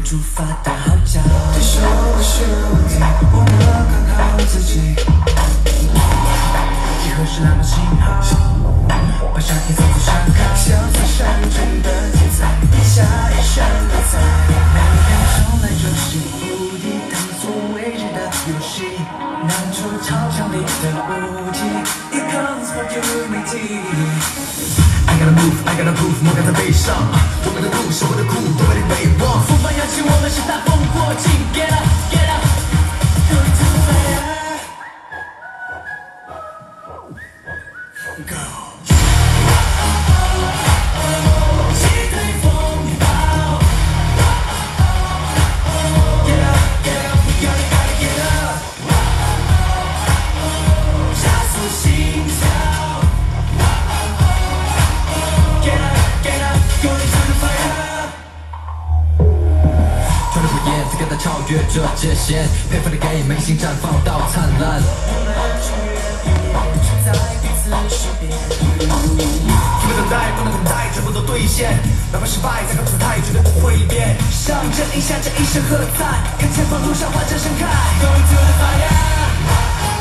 出发的号角。对手不是问题，我们看好自己。集合是蓝光信号，把夏天放在山靠，潇洒山中的天才，一下一山的彩。每天从来就是无敌，探索未知的游戏，拿出超强力的武器。It comes for unity。I gotta move, I gotta prove， 莫敢在悲伤。我们的路是我的苦，都被你遗忘。风帆扬起，我们是大风过境。Get up, get up, going to the fire. Go. 击退风暴。Get up, get up, we gotta get up. 加速心跳。Get up, get up, going to the fire. 穿着火焰，再跟它超越这界限，佩服的给眉心绽放到灿烂。在彼此身边，不能等待，不能等待，全部都兑现。哪怕失败，再高姿态，绝对不会变。上阵影响着一声喝彩，看前方路上花正盛开。Going to the fire。